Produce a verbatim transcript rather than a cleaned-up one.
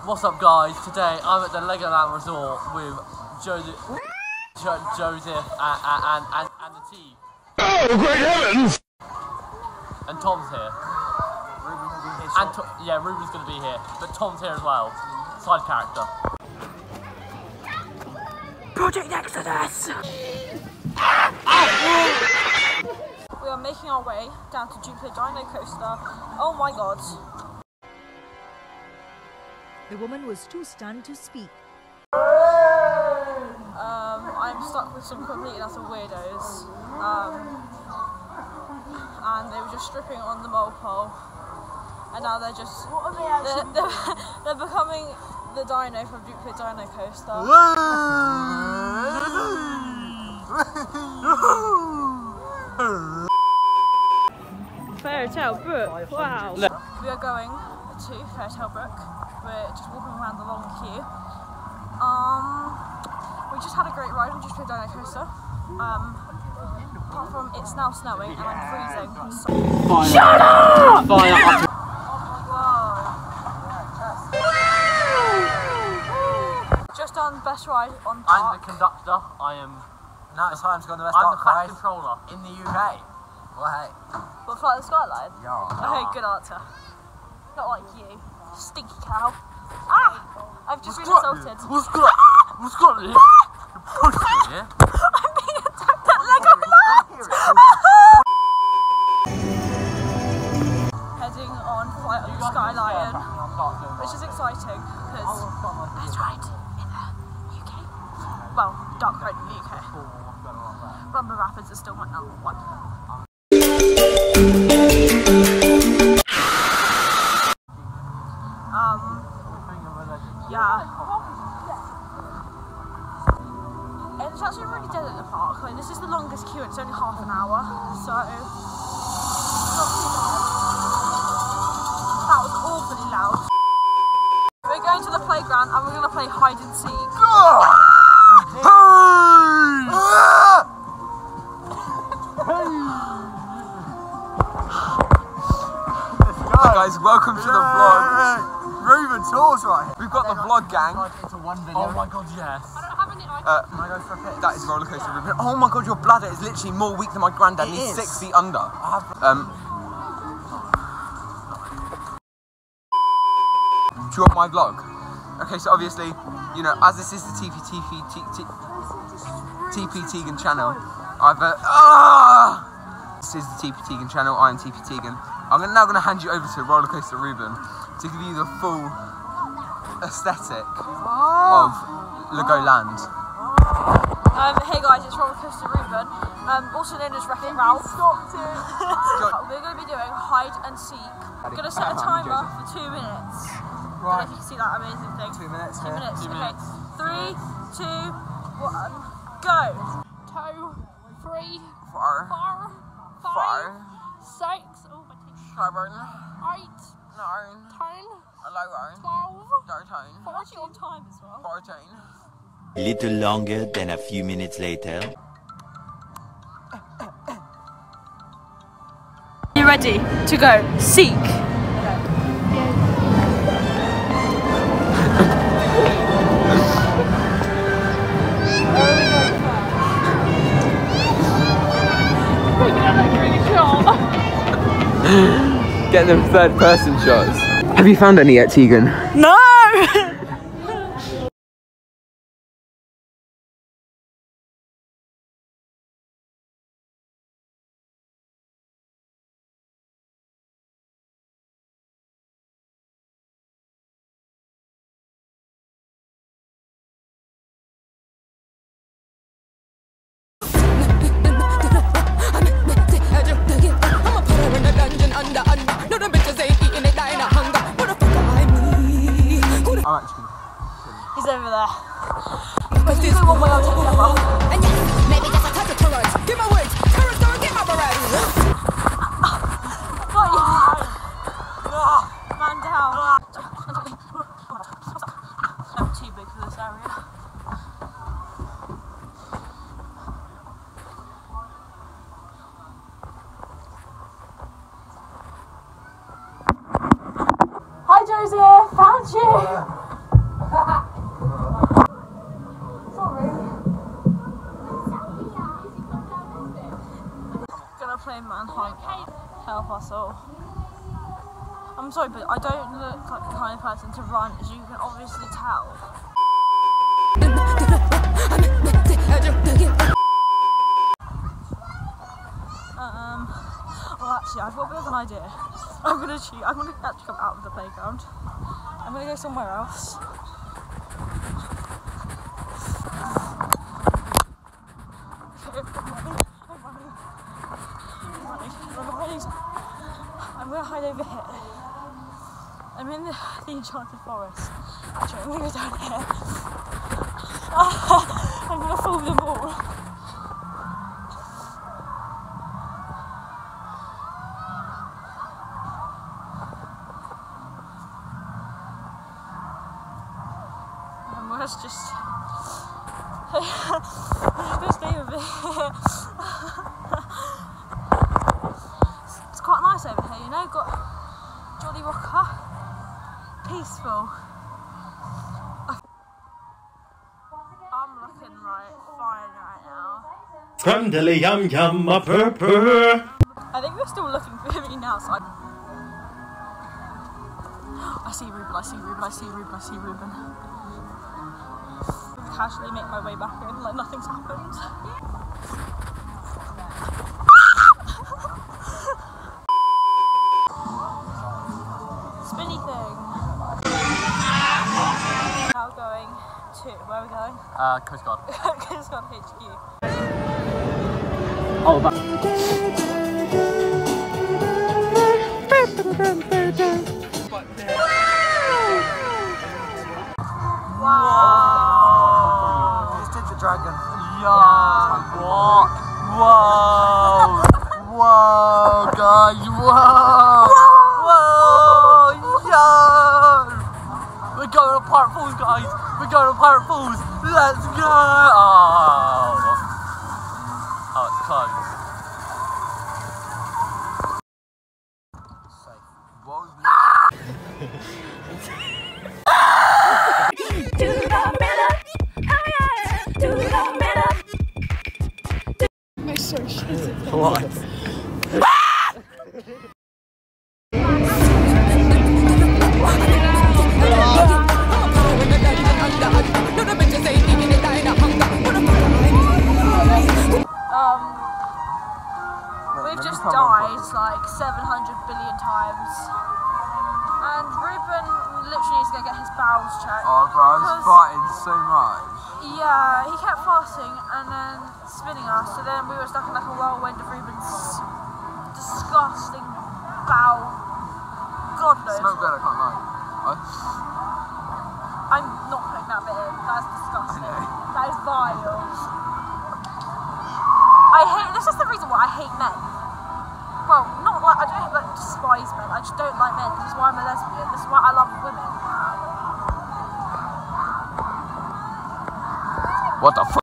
What's up, guys? Today I'm at the Legoland Resort with Joseph, jo Joseph and, and, and, and the team. Oh, great heavens! And Tom's here. Ruben will be here. And to yeah, Ruben's going to be here, but Tom's here as well. Side character. Project Exodus! We are making our way down to Jupiter Dino Coaster. Oh my god. The woman was too stunned to speak. Um, I'm stuck with some complete and utter weirdos. Um, and they were just stripping on the mole pole. And now they're just... What are they actually they're, they're, they're becoming the dino from Jupiter Dino Coaster. Fairytale Brook, wow. We are going to Fairytale Brook. We're just walking around the long queue. Um, we just had a great ride on Jupiter Dino Coaster. Um, apart from it's now snowing and I'm freezing. So Shut up! Fire up! Just done best ride on I'm dark. the conductor. I am. No, it's Holmes got the best I'm dark the track ride controller. in the U K. Well, hey. We'll fly the skyline. Yeah. Okay, good answer. Not like you, stinky cow. Ah! I've just been assaulted. What's good? What's good? You pushed me, yeah? I'm being attacked at Legoland! Heading on flight on the Skylion, which is exciting because best ride in the U K. Well, dark ride in the U K. Rumble Rapids is still my number one. Um, yeah. And it's actually really dead at the park. Like, this is the longest queue and it's only half an hour, so not too bad. That was awfully loud. We're going to the playground and we're going to play hide and seek. Hi guys, welcome to the vlog. Ruben tours right here. We've got the vlog gang. Into one video. Oh my god, yes. I don't have any idea. Uh, that is roller coaster Ruben. Oh my god, your bladder is literally more weak than my granddad. It He's is. six feet under. Um, do you want my vlog? Okay, so obviously, you know, as this is the T P T P Tegan channel, I've uh, ah! This is the T P Tegan channel. I am T P Tegan. I'm now going to hand you over to Roller Coaster Ruben to give you the full aesthetic of Legoland. Um, hey guys, it's Roller Coaster Ruben, um, also known as Wreck-It Ralph. We're going to be doing hide and seek. I'm going to set a timer for two minutes. I don't know if you can see that amazing thing. Two minutes. Two yeah. minutes. Two Okay. minutes. Three, two, one, go. Two, three, Four. four, Four. five, six, oh my teeth. Seven. Eight, Nine. ten, Eleven. twelve, Thirteen. we're actually on time as well. Fourteen. A little longer than a few minutes later. You ready to go seek? Get them third person shots. Have you found any yet, Tegan? No! I'm actually. He's over there. Let's do one way I'll take the other. And yes, maybe just a touch of courage. Give my words, courage, don't get my barrage. Man down. I'm too big for this area. Hi Josie, found you! playing Manhunt. Help us all. I'm sorry, but I don't look like the kind of person to run, as you can obviously tell. Um, well actually, I've got a bit of an idea. I'm gonna cheat, I'm gonna actually come out of the playground. I'm gonna go somewhere else. Okay, I'm running, I'm running, I'm running, I'm running. I'm gonna hide over here. I'm in the, the enchanted forest. Actually, I'm gonna go down here. Ah, I'm gonna fall the ball. And let's just, let's just stay with it. It's quite nice over here, you know. Got Jolly Rocker, peaceful. I'm looking right fine right now. Crumdilly yum yum a purr purr. I think they're still looking for me now, so I... I see Ruben, I see Ruben, I see Ruben, I see Ruben. I'm gonna casually make my way back in like nothing's happened. Spinny thing. Now going to, where are we going? Uh, Coast Guard. Coast Guard H Q. Oh, that. Wow! Just did the dragon. Yeah. What? Whoa. Whoa, guys. Whoa. Whoa. Yeah. We're going to Pirate Falls, guys. We're going to Pirate Falls. Let's go. Oh. Oh, it's closed. What was To the middle. Oh yeah. To the middle. What? Um, we've just died like seven hundred billion times. And Ruben literally is going to get his bowels checked. Oh, bro, I was because- fighting so much. Yeah, he kept fasting and then spinning us, so then we were stuck in like a whirlwind of Ruben's disgusting bowel. God knows. It's not good, I can't lie. I, I'm not putting that bit in. That's disgusting. I know. That is vile. I hate. This is the reason why I hate men. Well, not like I don't like despise men. I just don't like men. This is why I'm a lesbian. This is why I love women. what the fuck?